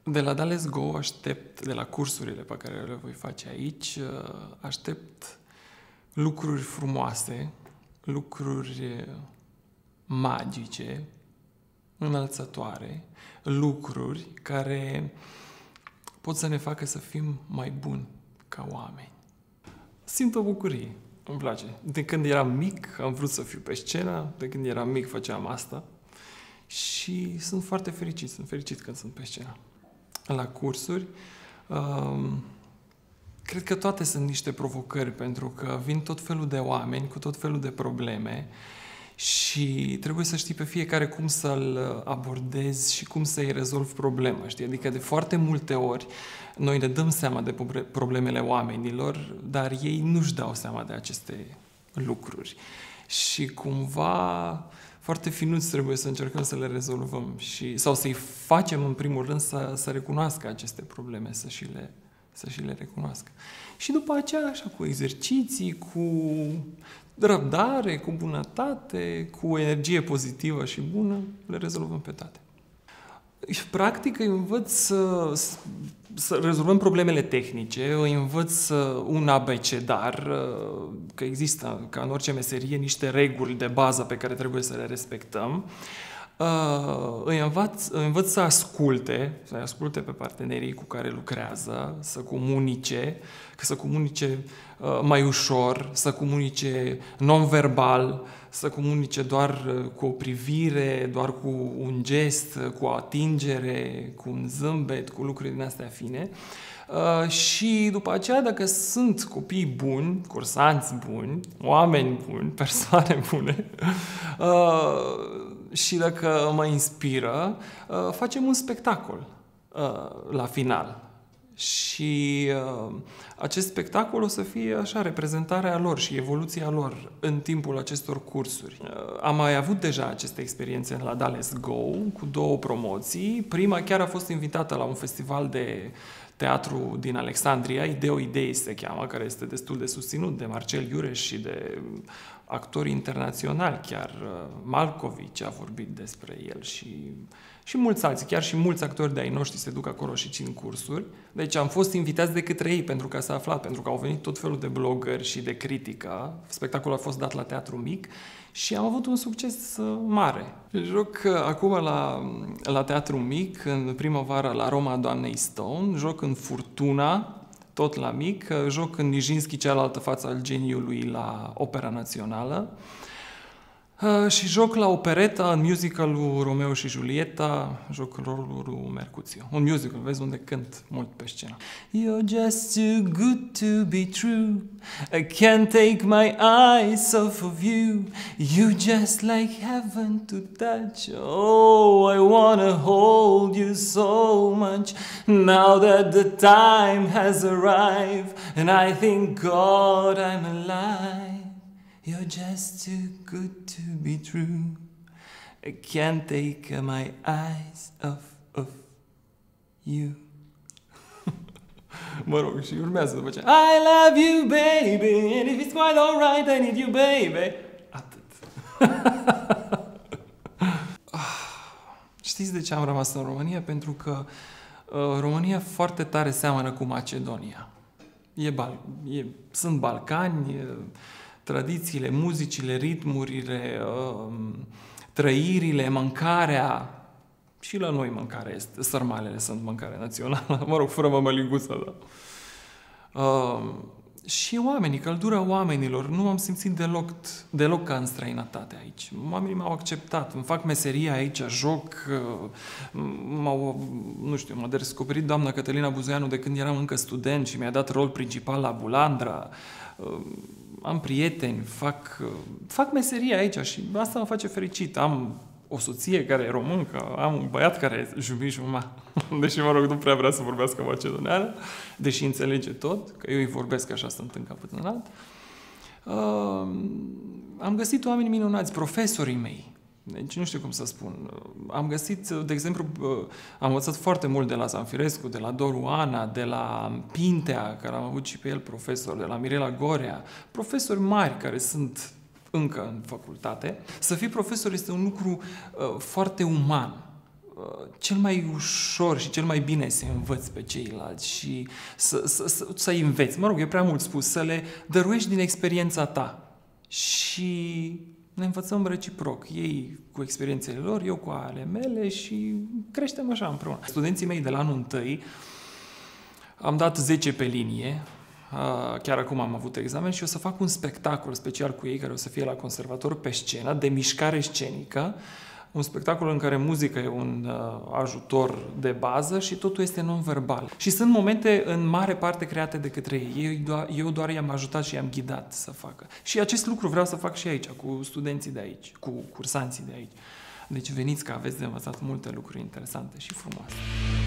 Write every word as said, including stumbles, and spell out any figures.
De la Dales Go aștept, de la cursurile pe care le voi face aici, aștept lucruri frumoase, lucruri magice, înălțătoare, lucruri care pot să ne facă să fim mai buni ca oameni. Simt o bucurie, îmi place. De când eram mic am vrut să fiu pe scenă, de când eram mic făceam asta și sunt foarte fericit, sunt fericit când sunt pe scenă. La cursuri, um, cred că toate sunt niște provocări, pentru că vin tot felul de oameni cu tot felul de probleme și trebuie să știi pe fiecare cum să-l abordezi și cum să-i rezolvi problema, știi? Adică de foarte multe ori noi ne dăm seama de problemele oamenilor, dar ei nu-și dau seama de aceste lucruri. Și cumva foarte finuți trebuie să încercăm să le rezolvăm și, sau să-i facem în primul rând să, să recunoască aceste probleme, să și, le, să și le recunoască. Și după aceea, așa, cu exerciții, cu răbdare, cu bunătate, cu energie pozitivă și bună, le rezolvăm pe toate. Și practic îi învăț să, să rezolvăm problemele tehnice, îi învăț un abecedar, că există, ca în orice meserie, niște reguli de bază pe care trebuie să le respectăm. Îi învăț, îi învăț să asculte, să asculte pe partenerii cu care lucrează, să comunice, să comunice mai ușor, să comunice non-verbal, să comunice doar cu o privire, doar cu un gest, cu o atingere, cu un zâmbet, cu lucruri din astea fine. Uh, și după aceea, dacă sunt copii buni, cursanți buni, oameni buni, persoane bune, uh, și dacă mă inspiră, uh, facem un spectacol uh, la final. Și uh, acest spectacol o să fie așa, reprezentarea lor și evoluția lor în timpul acestor cursuri. Uh, am mai avut deja aceste experiențe la Dales Go cu două promoții. Prima chiar a fost invitată la un festival de teatru din Alexandria, Ideo Idei se cheamă, care este destul de susținut de Marcel Iureș și de actori internaționali, chiar Malcovici a vorbit despre el și, și mulți alții, chiar și mulți actori de ai noștri se duc acolo și țin cursuri. Deci am fost invitați de către ei pentru că s-a aflat, pentru că au venit tot felul de blogări și de critică. Spectacolul a fost dat la Teatru Mic și am avut un succes mare. Joc acum la, la Teatru Mic, în primăvară la Roma Doamnei Stone, joc în Furtuna, tot la Mic, joc în Nijinsky, cealaltă față al geniului, la Opera Națională. Uh, și joc la opereta, în musicalul Romeo și Julieta, joc rolul lui Mercutio. Un musical, vezi, unde cânt mult pe scenă. You're just too good to be true, I can't take my eyes off of you, you just like heaven to touch, oh, I wanna hold you so much, now that the time has arrived, and I thank God I'm alive. You're just too good to be true, I can't take my eyes off of you. Mă rog, și urmează după ce I love you, baby, and if it's quite alright, I need you, baby. Atât. Știți de ce am rămas în România? Pentru că uh, România foarte tare seamănă cu Macedonia. E bal e, sunt Balcani, e, tradițiile, muzicile, ritmurile, uh, trăirile, mâncarea. Și la noi mâncarea este, sărmalele sunt mâncare națională, mă rog, fără mămăliguță, da. Uh, și oamenii, căldura oamenilor, nu am simțit deloc, deloc ca în străinătate aici. Oamenii m-au acceptat, îmi fac meseria aici, joc, m-au, nu știu, m-a descoperit doamna Cătălina Buzoianu de când eram încă student și mi-a dat rol principal la Bulandra. Am prieteni, fac, fac meseria aici și asta mă face fericit. Am o soție care e româncă, am un băiat care e jubi-juma, deși, mă rog, nu prea vrea să vorbească macedoneană, deși înțelege tot, că eu îi vorbesc așa, sunt în capăt înalt. Uh, am găsit oameni minunați, profesorii mei, deci nu știu cum să spun. Am găsit, de exemplu, am învățat foarte mult de la Zanfirescu, de la Doru Ana, de la Pintea, care am avut și pe el profesor, de la Mirela Gorea, profesori mari care sunt încă în facultate. Să fii profesor este un lucru uh, foarte uman. cel mai ușor și cel mai bine să învăți pe ceilalți și să, să, să, să-i înveți. Mă rog, e prea mult spus, să le dăruiești din experiența ta și ne învățăm reciproc. Ei cu experiențele lor, eu cu ale mele și creștem așa împreună. Studenții mei de la anul întâi am dat zece pe linie, chiar acum am avut examen și o să fac un spectacol special cu ei care o să fie la conservator pe scenă, de mișcare scenică, un spectacol în care muzica e un uh, ajutor de bază și totul este non-verbal. Și sunt momente în mare parte create de către ei. Eu doar, eu doar i-am ajutat și i-am ghidat să facă. Și acest lucru vreau să fac și aici, cu studenții de aici, cu cursanții de aici. Deci veniți că aveți de învățat multe lucruri interesante și frumoase.